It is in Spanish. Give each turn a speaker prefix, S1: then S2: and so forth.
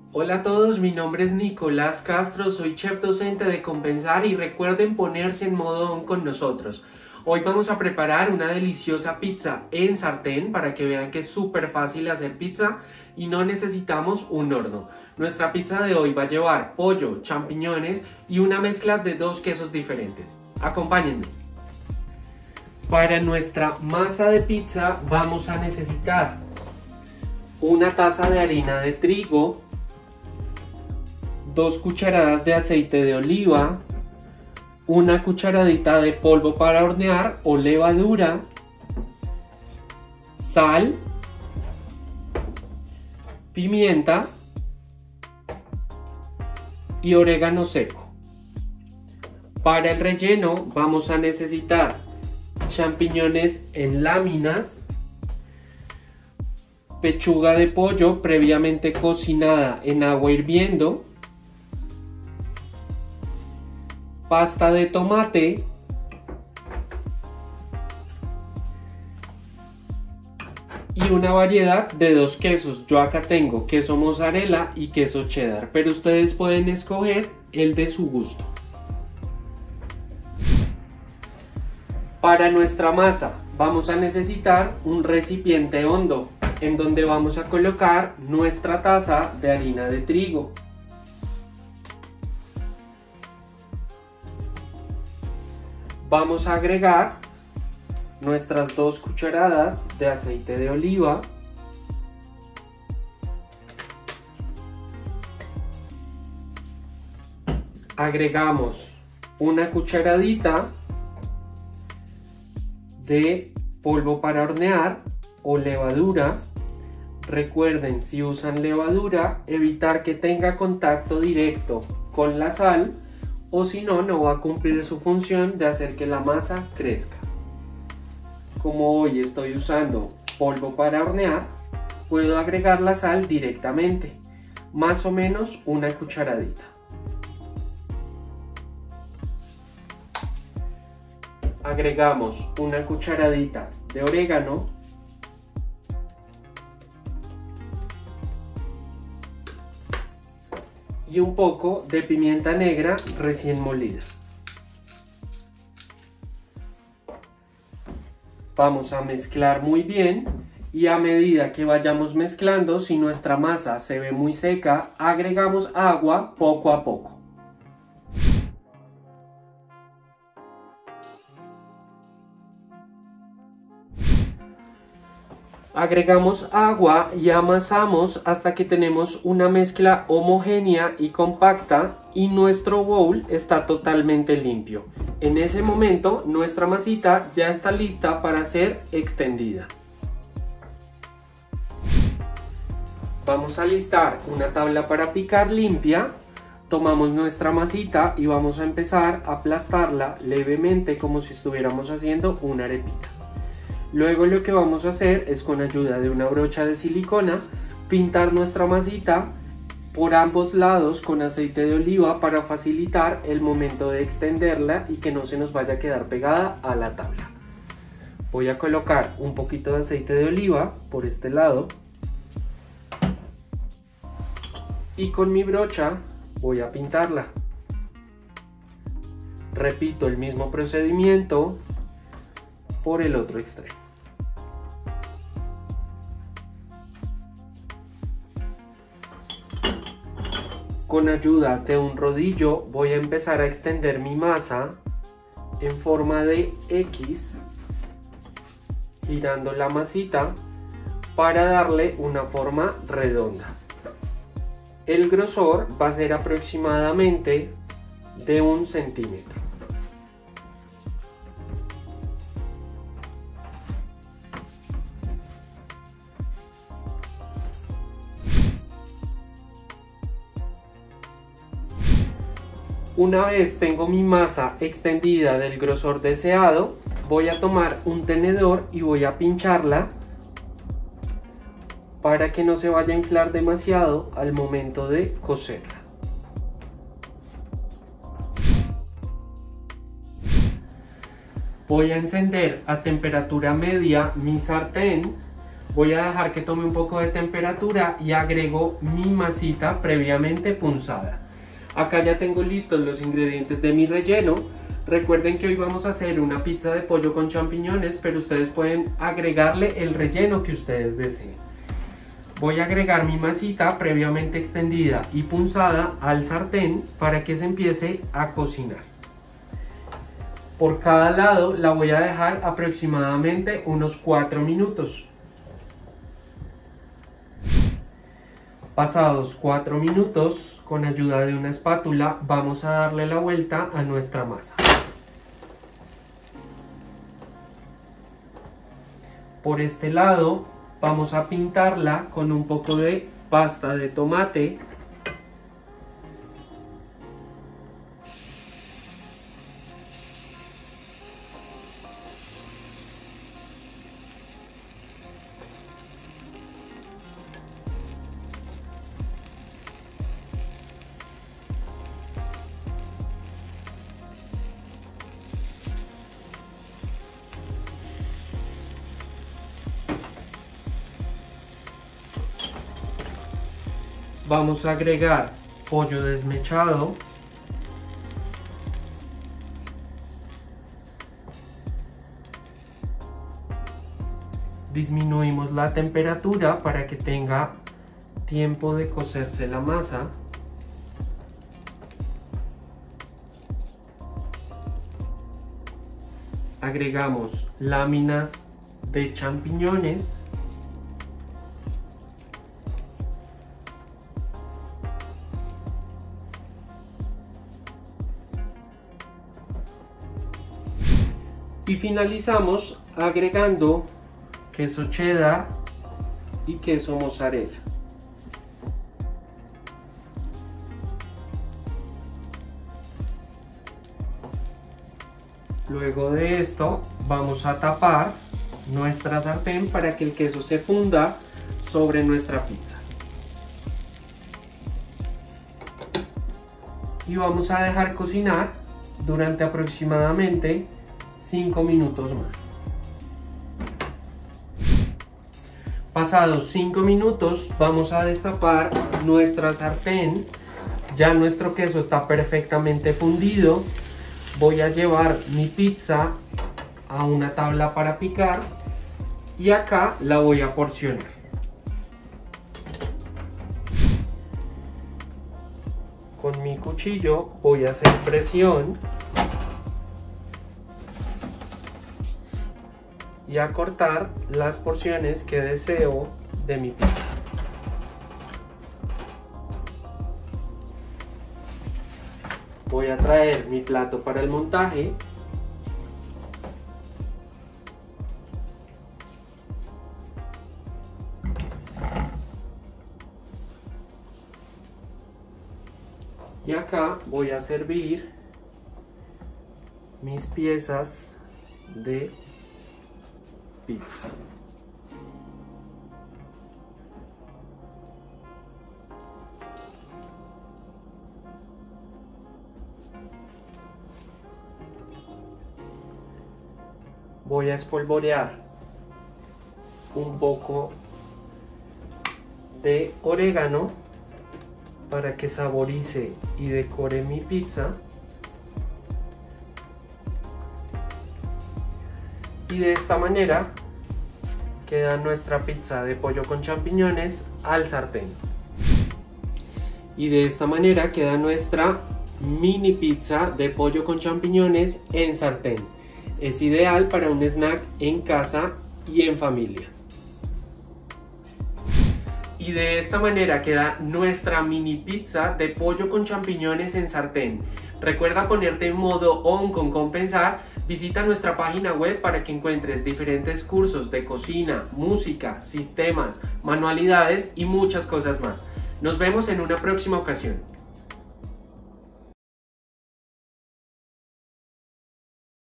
S1: Hola a todos, mi nombre es Nicolás Castro, soy chef docente de Compensar y recuerden ponerse en modo on con nosotros. Hoy vamos a preparar una deliciosa pizza en sartén para que vean que es súper fácil hacer pizza y no necesitamos un horno. Nuestra pizza de hoy va a llevar pollo, champiñones y una mezcla de dos quesos diferentes. Acompáñenme. Para nuestra masa de pizza vamos a necesitar una taza de harina de trigo, 2 cucharadas de aceite de oliva, una cucharadita de polvo para hornear o levadura, sal, pimienta y orégano seco. Para el relleno vamos a necesitar champiñones en láminas, pechuga de pollo previamente cocinada en agua hirviendo, pasta de tomate, y una variedad de 2 quesos. Yo acá tengo queso mozzarella y queso cheddar, pero ustedes pueden escoger el de su gusto. Para nuestra masa vamos a necesitar un recipiente hondo en donde vamos a colocar nuestra taza de harina de trigo. Vamos a agregar nuestras 2 cucharadas de aceite de oliva, agregamos una cucharadita de polvo para hornear o levadura. Recuerden, si usan levadura, evitar que tenga contacto directo con la sal, o si no, no va a cumplir su función de hacer que la masa crezca. Como hoy estoy usando polvo para hornear, puedo agregar la sal directamente, más o menos una cucharadita. Agregamos una cucharadita de orégano, y un poco de pimienta negra recién molida. Vamos a mezclar muy bien y a medida que vayamos mezclando, si nuestra masa se ve muy seca, agregamos agua poco a poco. Agregamos agua y amasamos hasta que tenemos una mezcla homogénea y compacta y nuestro bowl está totalmente limpio. En ese momento nuestra masita ya está lista para ser extendida. Vamos a alistar una tabla para picar limpia. Tomamos nuestra masita y vamos a empezar a aplastarla levemente como si estuviéramos haciendo una arepita. Luego lo que vamos a hacer es, con ayuda de una brocha de silicona, pintar nuestra masita por ambos lados con aceite de oliva para facilitar el momento de extenderla y que no se nos vaya a quedar pegada a la tabla. Voy a colocar un poquito de aceite de oliva por este lado y con mi brocha voy a pintarla. Repito el mismo procedimiento por el otro extremo. Con ayuda de un rodillo voy a empezar a extender mi masa en forma de X, girando la masita para darle una forma redonda. El grosor va a ser aproximadamente de 1 centímetro. Una vez tengo mi masa extendida del grosor deseado, voy a tomar un tenedor y voy a pincharla para que no se vaya a inflar demasiado al momento de cocerla. Voy a encender a temperatura media mi sartén. Voy a dejar que tome un poco de temperatura y agrego mi masita previamente punzada. Acá ya tengo listos los ingredientes de mi relleno. Recuerden que hoy vamos a hacer una pizza de pollo con champiñones, pero ustedes pueden agregarle el relleno que ustedes deseen. Voy a agregar mi masita previamente extendida y punzada al sartén para que se empiece a cocinar. Por cada lado la voy a dejar aproximadamente unos 4 minutos. Pasados 4 minutos, con ayuda de una espátula, vamos a darle la vuelta a nuestra masa. Por este lado vamos a pintarla con un poco de pasta de tomate. Vamos a agregar pollo desmechado. Disminuimos la temperatura para que tenga tiempo de cocerse la masa. Agregamos láminas de champiñones. Y finalizamos agregando queso cheddar y queso mozzarella. Luego de esto vamos a tapar nuestra sartén para que el queso se funda sobre nuestra pizza. Y vamos a dejar cocinar durante aproximadamente 5 minutos más. Pasados 5 minutos vamos a destapar nuestra sartén. Ya nuestro queso está perfectamente fundido. Voy a llevar mi pizza a una tabla para picar y acá la voy a porcionar. Con mi cuchillo voy a hacer presión y a cortar las porciones que deseo de mi pizza. Voy a traer mi plato para el montaje. Y acá voy a servir mis piezas de pizza. Voy a espolvorear un poco de orégano para que saborice y decore mi pizza. Y de esta manera queda nuestra pizza de pollo con champiñones al sartén. Y de esta manera queda nuestra mini pizza de pollo con champiñones en sartén. Es ideal para un snack en casa y en familia. Y de esta manera queda nuestra mini pizza de pollo con champiñones en sartén. Recuerda ponerte en modo on con compensar. Visita nuestra página web para que encuentres diferentes cursos de cocina, música, sistemas, manualidades y muchas cosas más. Nos vemos en una próxima ocasión.